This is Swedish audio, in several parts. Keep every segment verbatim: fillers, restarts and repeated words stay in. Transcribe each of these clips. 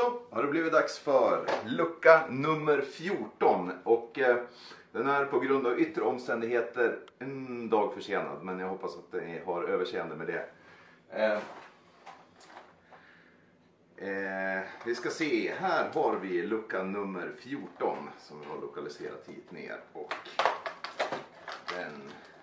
så har det blivit dags för lucka nummer fjorton och eh, den är på grund av yttre omständigheter en dag försenad, men jag hoppas att ni har överseende med det. Eh, eh, vi ska se, här har vi lucka nummer fjorton som vi har lokaliserat hit ner och den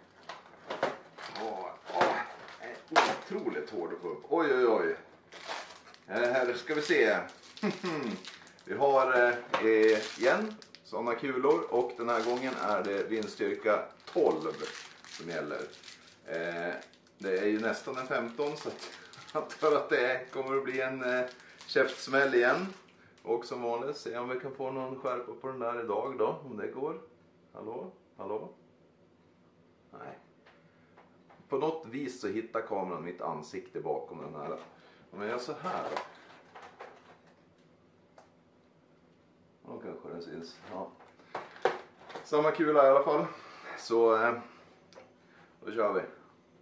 åh, åh, är otroligt hård att få upp. Oj oj oj. Här ska vi se. Vi har eh, igen sådana kulor och den här gången är det vindstyrka tolv som gäller. Eh, det är ju nästan en femton, så att, för att det kommer att bli en eh, käftsmäll igen. Och som vanligt, se om vi kan få någon skärpa på den där idag då, om det går. Hallå? Hallå? Nej. På något vis så hittar kameran mitt ansikte bakom den här. Om jag gör så här då. Då kanske den syns. Ja. Samma kula i alla fall. Så eh, då kör vi.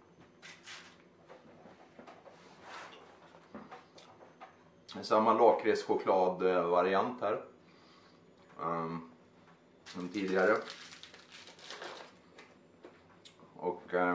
Samma lakritschoklad-variant här. Um, som tidigare. Och uh,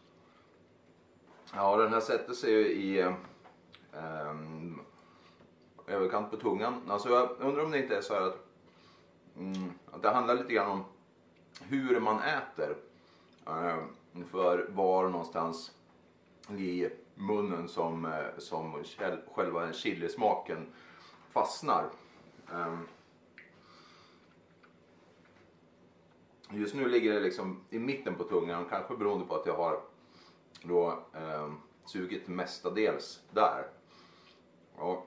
ja, den här sätter sig ju i um, överkant på tungan. Alltså jag undrar om det inte är så här att, mm, att det handlar lite grann om hur man äter. Uh, för var någonstans i munnen som, som själva chilismaken fastnar. Um, just nu ligger det liksom i mitten på tungan, kanske beroende på att jag har då um, sugit mestadels där. Och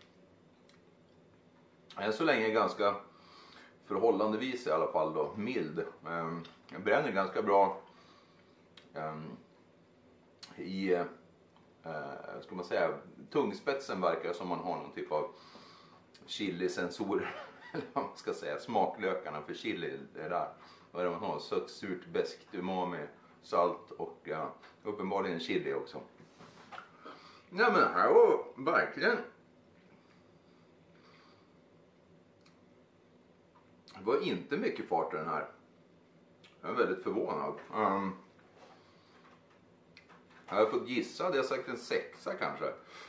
än så länge är ganska förhållandevis i alla fall då mild. Um, jag bränner ganska bra um, i Uh, ska man säga, tungspetsen verkar som man har någon typ av chilisensorer, eller vad man ska säga, smaklökarna för chili, det är där. Vad är det man har? Sött, surt, beskt, umami, salt och ja, uppenbarligen chili också. Ja, men här var verkligen, det var inte mycket fart i den här. Jag är väldigt förvånad. Um, Jag har fått gissa, det har sagt en sexa kanske.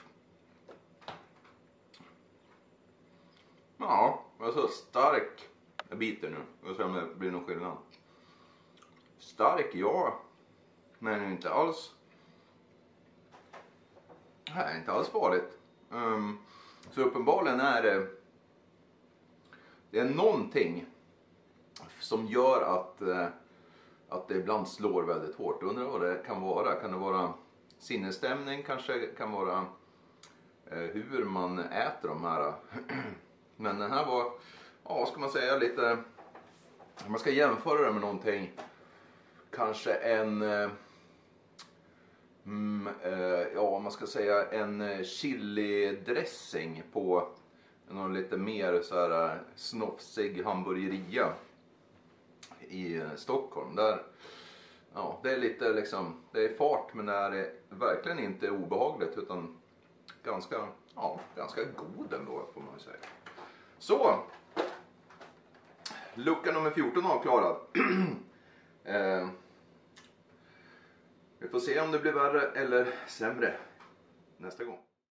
Ja, alltså stark. Jag biter nu, jag ska se om det blir någon skillnad. Stark, ja. Men inte alls. Nej, inte alls farligt. Um, så uppenbarligen är det, det är någonting som gör att uh, att det ibland slår väldigt hårt. Undrar vad det kan vara. Kan det vara sinnesstämning? Kanske kan vara eh, hur man äter de här. Men den här var, ja, ska man säga lite, man ska jämföra det med någonting. Kanske en eh, mm, eh, ja, man ska säga en chili dressing på någon lite mer så här snofsig hamburgeria i Stockholm. Där, ja, det är lite liksom, det är fart, men det är verkligen inte obehagligt utan ganska, ja, ganska god ändå får man ju säga. Så lucka nummer fjorton avklarad. eh, vi får se om det blir värre eller sämre nästa gång.